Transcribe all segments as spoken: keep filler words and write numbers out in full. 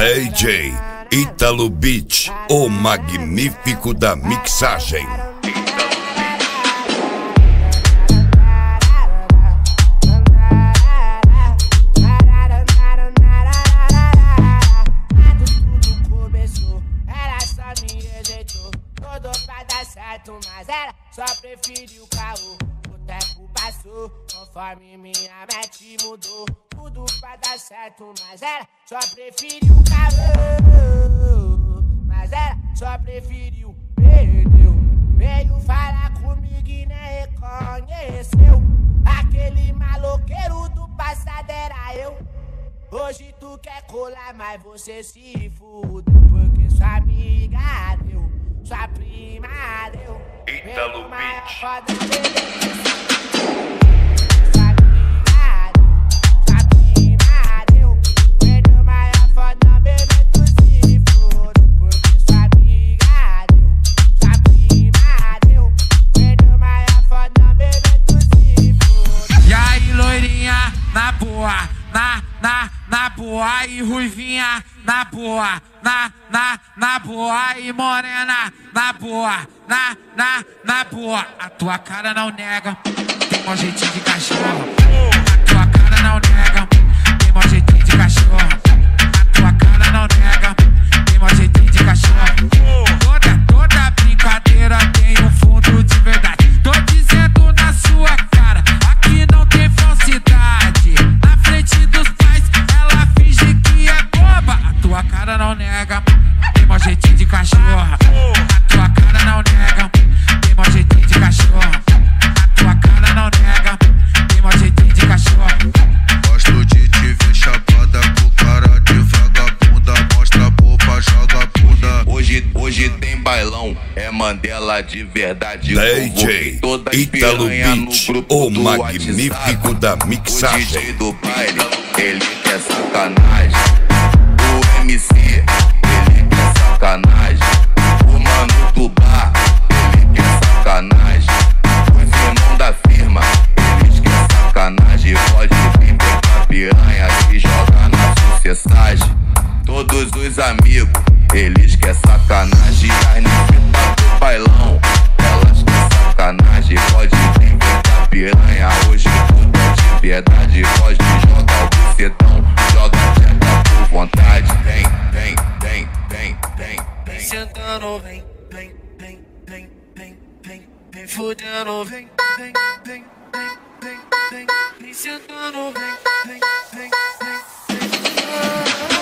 D J Ítalo Beat, o magnífico da mixagem. Mas ela só preferiu o caô. O tempo passou, conforme minha mente mudou. Tudo pra dar certo, mas ela só preferiu o caô. Mas ela só preferiu, perdeu. Veio falar comigo e nem reconheceu. Aquele maloqueiro do passado era eu. Hoje tu quer colar, mas você se fudeu. Porque sua amiga deu, sua prima deu. Ítalo Beat. Sua amiga deu, sua prima deu. Perdeu maior foda, bebê, tu se foda. Porque sua amiga deu, sua prima deu. Perdeu maior foda, bebê, tu se foda. E aí, loirinha, na boa, na, na, na boa. E ruivinha, na boa, na, na, na boa. E morena, na boa, na, na, na boa. A tua cara não nega, tem mau jeitinho de cachorro. A tua cara não nega, tem mau jeitinho de cachorro. A tua cara não nega, tem mau jeitinho de cachorro. Toda, toda brincadeira tem um fundo de verdade. Tô dizendo na sua cara, aqui não tem falsidade. Na frente dos pais, ela finge que é boba. A tua cara não nega, tem mau jeitinho de cachorro. A tua cara não nega, tem mau jeitinho de cachorro. A tua cara não nega, tem mau jeitinho de cachorro. Gosto de te ver chapada com cara de vagabunda. Mostra a boca, joga bunda. Hoje, hoje tem bailão, é Mandela de verdade. D J Ítalo Beat, o magnífico da mixagem. O D J do baile, ele quer sacanagem. O M C, ele quer sacanagem. O mano do bar, ele quer sacanagem. Os irmãos da firma, eles querem sacanagem. Pode vir pegar piranha e jogar na sucessagem. Todos os amigos, eles querem sacanagem. As ninfitas do bailão, elas querem sacanagem. Pode vir pegar piranha, hoje tudo é de verdade. Pode jogar o bucetão, joga tcheca por vontade. Vem, vem, vem, vem, vem, vem. Sentando, vem, vem, vem, vem, vem, vem, vem fudendo, vem, vem, vem, vem, vem, vem, vem sentando, vem, vem, vem, vem, vem.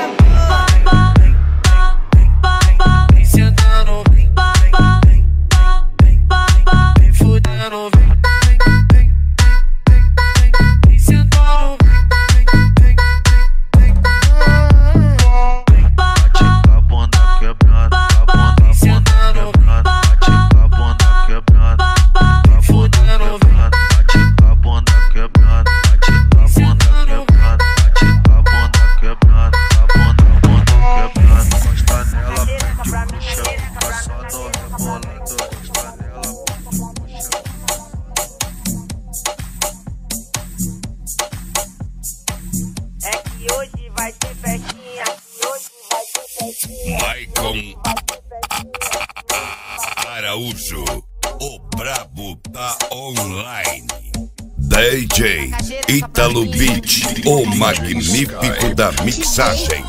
Vem sentando, vem, vem, vem, vem, vem, vem fudendo, vem, vem, vem, vem, vem, vem sentando, vem, vem, vem, vem. Bate a bunda quebrando, a bunda, bunda quebrando. Bate a bunda quebrando, a bunda quebrando. Bate a bunda quebrando, bate a bunda quebrando. Bate a bunda quebrando, a bunda, bunda quebrando. Encosta nela, pede puxa, fica só no rebolando. Encosta nela, pede puxa. É que hoje vai ter festinha, que hoje vai ter festinha. Maicon Araújo, o brabo tá online. D J Ítalo Beat, o magnífico da mixagem.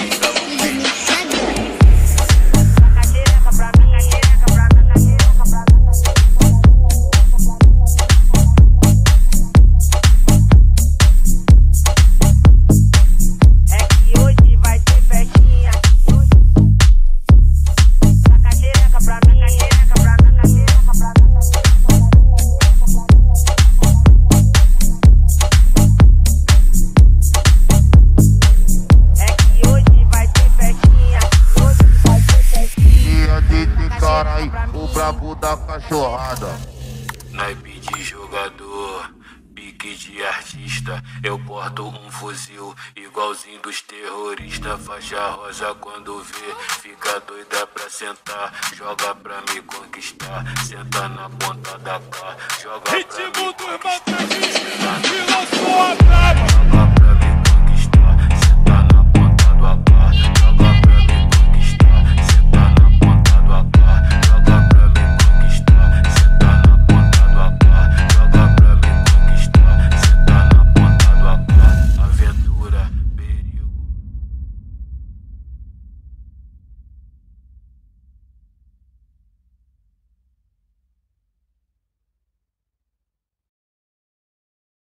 O brabo da cachorrada. Naipe de jogador, pique de artista. Eu porto um fuzil igualzinho dos terroristas. Faixa rosa quando vê, fica doida pra sentar. Joga pra me conquistar, senta na ponta da cá. Joga pra me conquistar. Ritmo do Irmão Trajista, que lançou a brava.